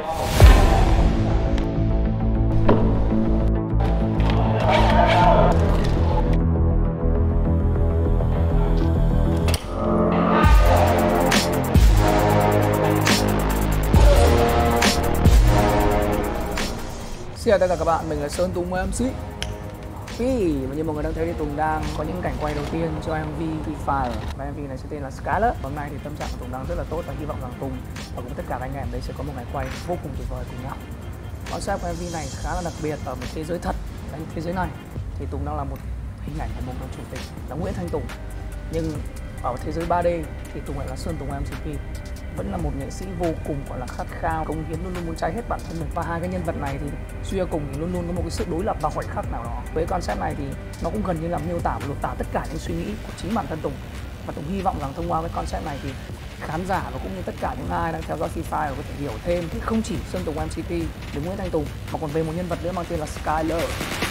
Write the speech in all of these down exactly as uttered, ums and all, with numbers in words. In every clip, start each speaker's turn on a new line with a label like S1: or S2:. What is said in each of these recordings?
S1: Xin chào tất cả các bạn, mình là Sơn Tùng M-tê pê. Và như mọi người đang thấy thì Tùng đang có những cảnh quay đầu tiên cho em vê Free Fire. Và em vê này sẽ tên là Skyler. Hôm nay thì tâm trạng của Tùng đang rất là tốt và hy vọng rằng Tùng và cùng tất cả anh em đây sẽ có một ngày quay vô cùng tuyệt vời cùng nhau. Concept của em vê này khá là đặc biệt ở một thế giới thật. Tại thế giới này thì Tùng đang là một hình ảnh của một người chủ tịch là Nguyễn Thanh Tùng. Nhưng ở thế giới ba D thì Tùng lại là Sơn Tùng M-tê pê, vẫn là một nghệ sĩ vô cùng gọi là khát khao, cống hiến, luôn luôn muốn cháy hết bản thân mình. Và hai cái nhân vật này thì suy cho cùng thì luôn luôn có một cái sự đối lập vào khoảnh khắc nào đó. Với concept này thì nó cũng gần như là miêu tả và lột tả tất cả những suy nghĩ của chính bản thân Tùng. Và Tùng hy vọng rằng thông qua cái concept này thì khán giả và cũng như tất cả những ai đang theo dõi Free Fire có thể hiểu thêm thì không chỉ Sơn Tùng M-tê pê đến Nguyễn Thanh Tùng mà còn về một nhân vật nữa mang tên là Skyler.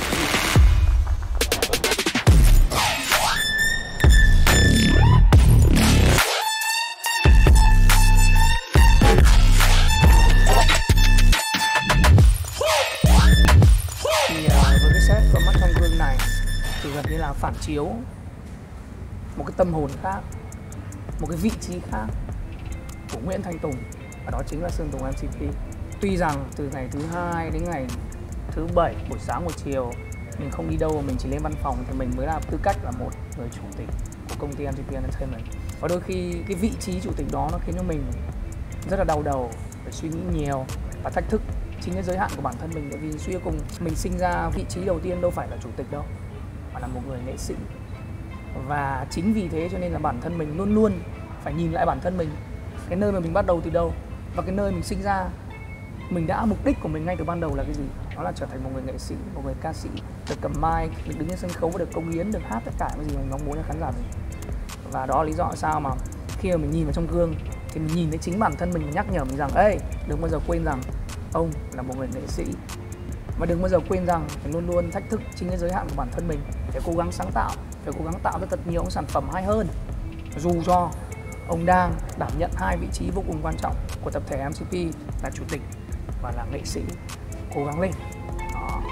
S1: Thì gần như là phản chiếu một cái tâm hồn khác, một cái vị trí khác của Nguyễn Thanh Tùng, và đó chính là Sơn Tùng M-tê pê. Tuy rằng từ ngày thứ hai đến ngày thứ bảy buổi sáng buổi chiều mình không đi đâu, mình chỉ lên văn phòng thì mình mới là tư cách là một người chủ tịch của công ty em tê pê Entertainment. Và đôi khi cái vị trí chủ tịch đó nó khiến cho mình rất là đau đầu, phải suy nghĩ nhiều và thách thức chính cái giới hạn của bản thân mình. Bởi vì suy cho cùng mình sinh ra vị trí đầu tiên đâu phải là chủ tịch đâu, mà là một người nghệ sĩ. Và chính vì thế cho nên là bản thân mình luôn luôn phải nhìn lại bản thân mình, cái nơi mà mình bắt đầu từ đâu và cái nơi mình sinh ra. Mình đã mục đích của mình ngay từ ban đầu là cái gì? Đó là trở thành một người nghệ sĩ, một người ca sĩ, được cầm mic, được đứng trên sân khấu và được cống hiến, được hát tất cả những gì mình mong muốn cho khán giả mình. Và đó là lý do sao mà khi mà mình nhìn vào trong gương thì mình nhìn thấy chính bản thân mình và nhắc nhở mình rằng ê, đừng bao giờ quên rằng ông là một người nghệ sĩ. Và đừng bao giờ quên rằng phải luôn luôn thách thức chính cái giới hạn của bản thân mình, phải cố gắng sáng tạo, phải cố gắng tạo ra thật nhiều sản phẩm hay hơn. Dù cho ông đang đảm nhận hai vị trí vô cùng quan trọng của tập thể M-tê pê là chủ tịch và là nghệ sĩ. Cố gắng lên. Đó.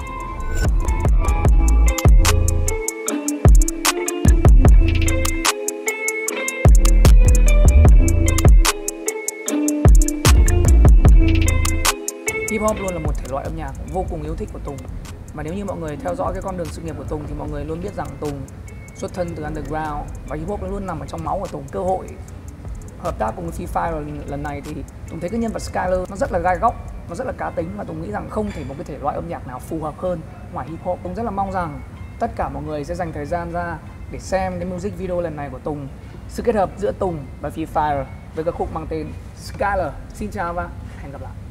S1: Hip hop luôn là một thể loại âm nhạc vô cùng yêu thích của Tùng. Mà nếu như mọi người theo dõi cái con đường sự nghiệp của Tùng thì mọi người luôn biết rằng Tùng xuất thân từ underground và hip hop luôn nằm ở trong máu của Tùng. Cơ hội hợp tác cùng Free Fire lần này thì Tùng thấy cái nhân vật Skyler nó rất là gai góc, nó rất là cá tính, và Tùng nghĩ rằng không thể một cái thể loại âm nhạc nào phù hợp hơn ngoài hip hop. Tùng rất là mong rằng tất cả mọi người sẽ dành thời gian ra để xem cái music video lần này của Tùng, sự kết hợp giữa Tùng và Free Fire với ca khúc mang tên Skyler. Xin chào và hẹn gặp lại.